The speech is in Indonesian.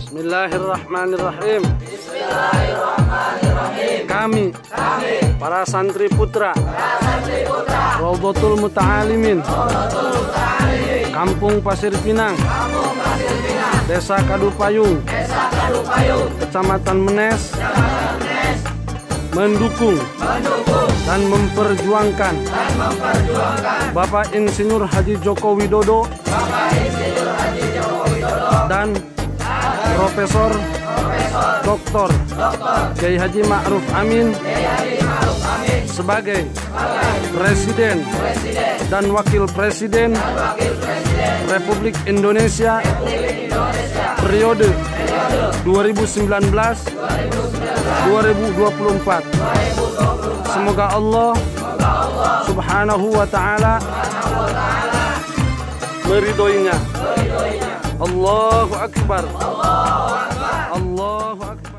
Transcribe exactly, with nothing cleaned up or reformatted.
Bismillahirrahmanirrahim. Bismillahirrahmanirrahim. Kami, Kami, para santri putra, para santri putra, Raudhatul Muta'alimin, Raudhatul Muta'alimin, Kampung Pasir Pinang, Kampung Pasir Pinang, Desa Kadupayung, Desa Kadupayung, Kecamatan Menes, Kecamatan Menes, mendukung mendukung dan memperjuangkan dan memperjuangkan Bapak Insinyur Haji Joko Widodo Bapak Insinyur Haji Joko Widodo dan Profesor Profesor Doktor Doktor Kiai Haji Ma'ruf Amin Kiai Haji Ma'ruf Amin sebagai sebagai Presiden Presiden dan Wakil Presiden dan Wakil Presiden Republik Indonesia Republik Indonesia periode periode dua ribu sembilan belas dua ribu dua puluh empat. Semoga Allah Subhanahu wa ta'ala meridhoinya. Allahu Akbar. Allahu Akbar.